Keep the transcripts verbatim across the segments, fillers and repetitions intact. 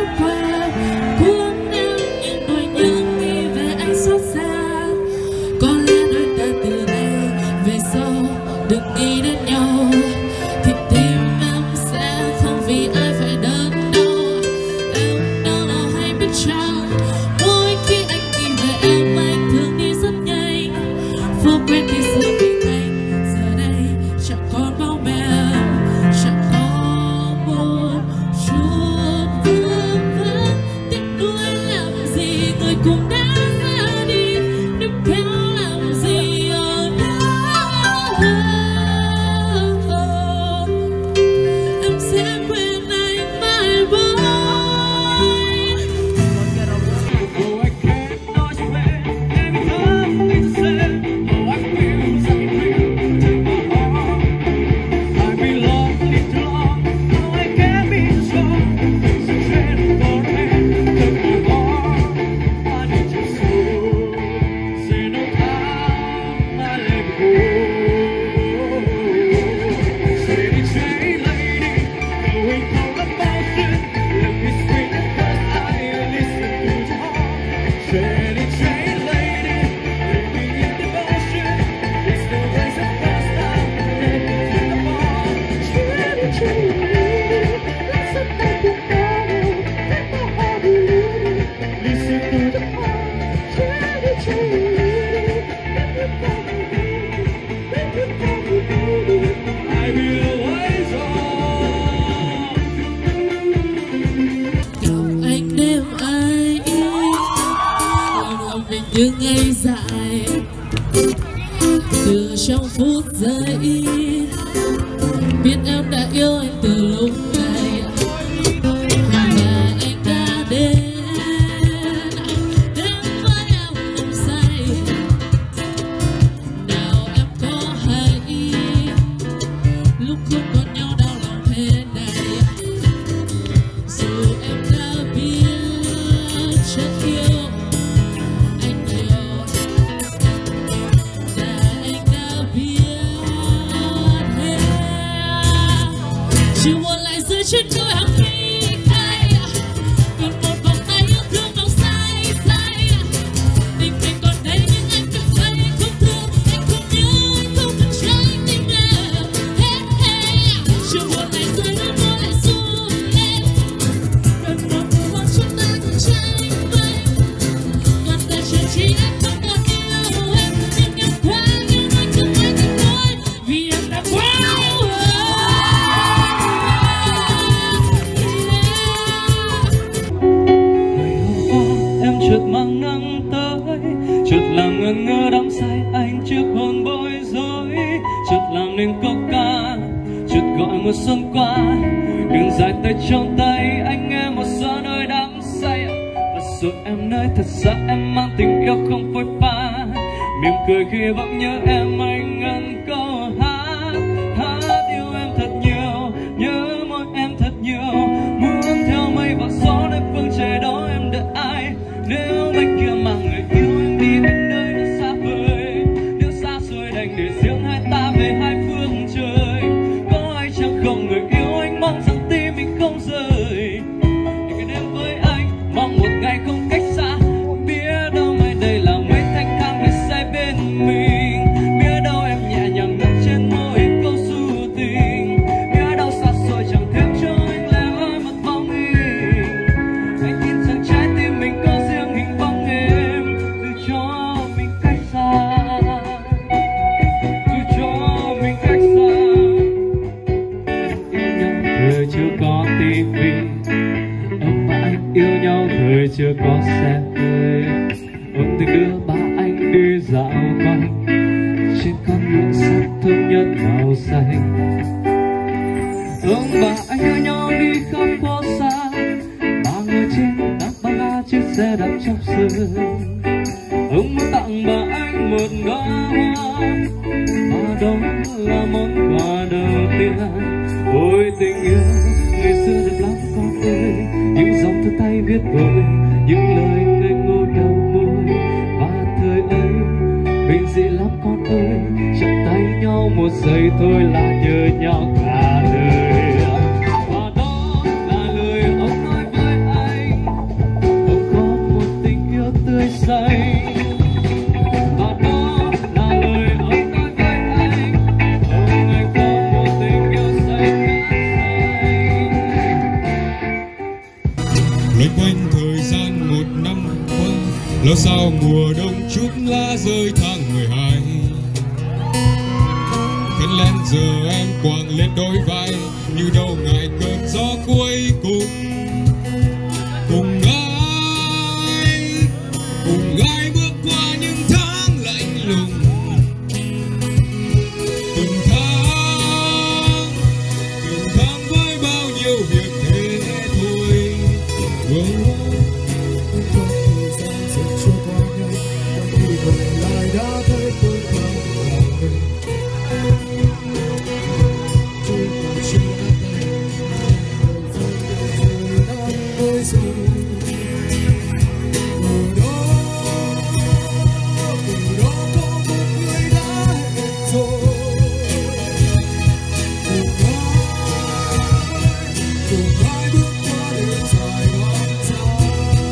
qua cuốn em những nỗi nhớ nghĩ về anh xót xa. Có lẽ đôi ta từ nay về sau đừng nghĩ đến nhau, thì tim em sẽ không vì ai phải đớn đau. Em đâu nào hay biết chăng, mỗi khi anh nghĩ về em anh thường đi rất nhanh. Phố quen thì giờ bị anh, giờ đây chẳng còn bao mềm, chẳng có một chút vương vấn. Tiếc nuối làm gì người cũng đã ra đi, níu kéo làm gì ở đó. Em sẽ quên anh mãi mãi. Những ngày dài từ trong phút giây biết em đã yêu anh từ lúc này, và anh đã đến đến với em ngủ say. Nào em có hay lúc không còn nhau đau lòng thế này, dù em đã biết chất yêu chỉ muốn lại rơi trên đôi hàng mi cay, còn một vòng tay yêu thương nồng say say. Tình mình còn đây nhưng anh cảm thấy không thương, anh không nhớ, anh không cần trái tim em. Hey, hey. Chỉ muốn lại rơi đôi môi lại run lên, gần một mùa hoa chúng ta cùng tranh vây. Toàn đời chuyện chỉ anh không còn yêu em, nhưng em quá nhưng anh chưa phải tình nói vì em đã quá yêu em. Chợt mang nắng tới, chợt làm ngẩn ngơ đắm say anh trước hồn bối rối, chợt làm nên câu ca, chợt gọi mùa xuân qua. Đường dài tay trong tay anh nghe một gió nơi đắm say, và rồi em nơi thật ra em mang tình yêu không phôi pha. Mỉm cười khi vẫn nhớ em anh ngân câu hát, hát yêu em thật nhiều, nhớ môi em thật nhiều, muốn theo mây và gió nơi phương trời đó em đợi ai. Nếu bên kia mà người yêu em đi đến nơi nó xa vời, nếu xa xôi đành để riêng hai ta về hai phương trời. Có ai chẳng không người yêu anh mong rằng tim mình không rời. Để cái đêm với anh mong một ngày không cách xa, biết đâu mai đây là mấy thanh thang để say bên mình. Biết đâu em nhẹ nhàng nắm trên môi câu du tình, biết đâu xa xôi chẳng thêm cho anh lẻ loi một bóng hình. Anh tin rằng trái tim mình có riêng hình bóng em, dù cho mình cách xa, dù cho mình cách xa. Yêu nhau thời chưa có tivi, ông và anh yêu nhau thời chưa có xe hơi. Ông từng đưa ba anh đi dạo quanh trên con đường sắt thơm nhất màu xanh. Ông và anh yêu nhau đi khắp phố xa, ba người trên đạp ba ga chiếc xe đạp trong sương. Ông muốn tặng bà anh một đóa hoa, và đó là món quà đầu tiên. Ôi tình yêu ngày xưa đẹp lắm con ơi, những dòng thư tay viết vội, những lời ngây ngô đầu môi. Và thời ấy bình dị lắm con ơi, chạm tay nhau một giây thôi là nhớ nhau cả đời. Và đó là lời ông nói với anh, quên thời gian một năm qua, lo sao mùa đông chút lá rơi tháng mười hai. Khăn len giờ em quàng lên đôi vai, như đâu ngại cơn gió cuối cùng. Cùng ai, cùng ai bước qua những tháng lạnh lùng. Từng tháng, từng tháng với bao nhiêu việc thế thôi. Oh. Thời gian dần trôi qua nhanh, quay đi về lại đã thấy tôi không là mình. Tôi còn chưa đã tay, thời gian đã tới rồi. Từ đó, từ đó có một người đã hẹn rồi. Cùng ai, cùng ai bước qua đêm dài hoang dã.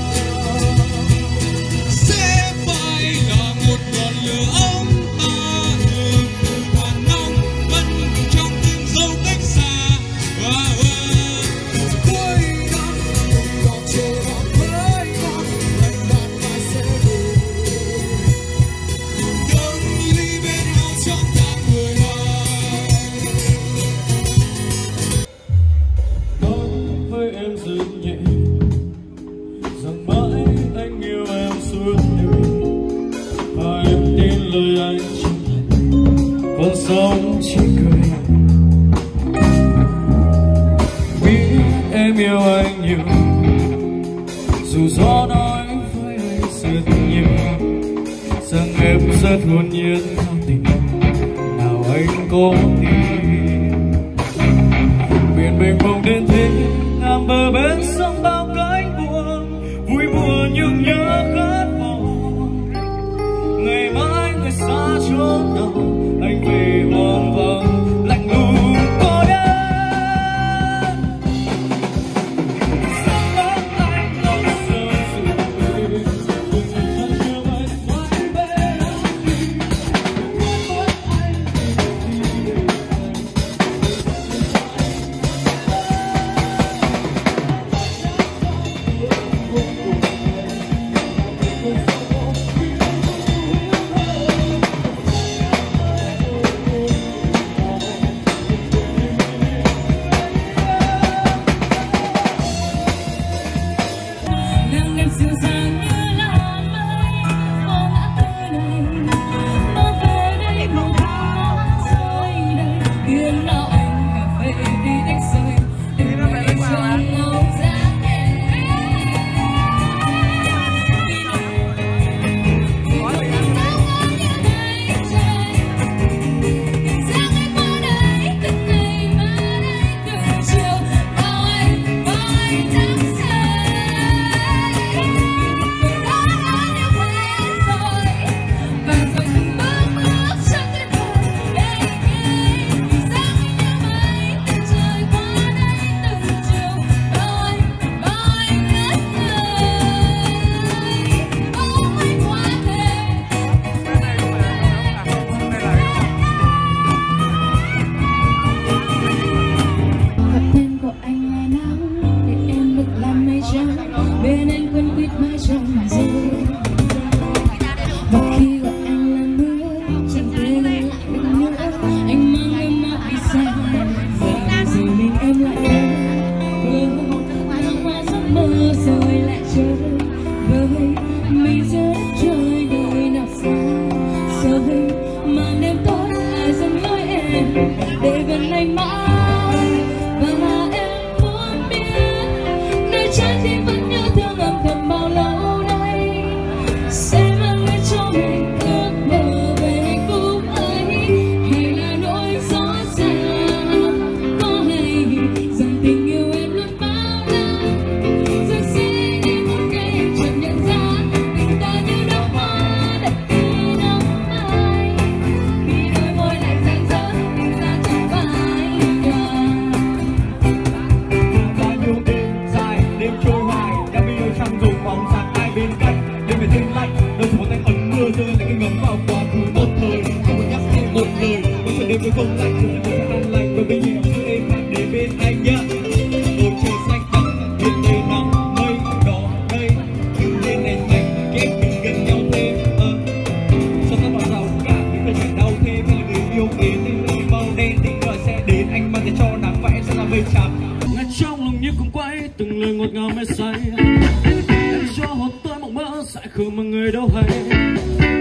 Sẽ phải là một ngọn lửa ấm áp từ than nóng vẫn trong tim dấu cách xa. À, Cuối năm còn chờ đón với con lạnh bạn mai sẽ về. đừng ly bên nhau trong tháng mười hai. Nói với em dịu nhẹ rằng mãi anh yêu em suốt đời, và em tin lời anh chân thành, còn sống chỉ cười. Biết em yêu anh nhiều, dù gió nói với anh rất nhiều rằng em rất hồn nhiên theo tình nào anh có tin. Biển mênh mông đến thế, ngàn bờ bên sông bao cánh buồn, vui buồn nhung nhớ khát vọng. Ngày mai người xa chốn nào, anh về hoang vắng lạnh lùng cô đơn. Sáng bóng anh lòng sương rủi, từng ngày chân chưa bay mãi bên anh. Quên mất anh vì để anh. Nắng em dịu dàng như là mây, mong ngã tư này, mong về đây mong khóc rơi đây. Yên nào anh cà phê đi đánh rơi, đêm nay trong ngâu dáng em. Vì tôi đang sao ngó như ngày trời, hình dáng em ở đây từng ngày mà đây từng chiều, bao anh bao anh đang say. Bên anh quên quýt mãi trong rơi, và khi gọi anh là mưa chẳng thể lại được nữa. Anh mang em mãi đi xa, giờ gì mình em lại nhớ. Nắng hoa giấc mơ rồi lại chơi với mình giữa đất trời đời nào xa rời. Màn đêm tối ai dần nói em để gần anh mãi, và em muốn biết nơi trái tim vẫn nhớ thương em. Em cho tôi một mơ dại khờ mà người đâu hay.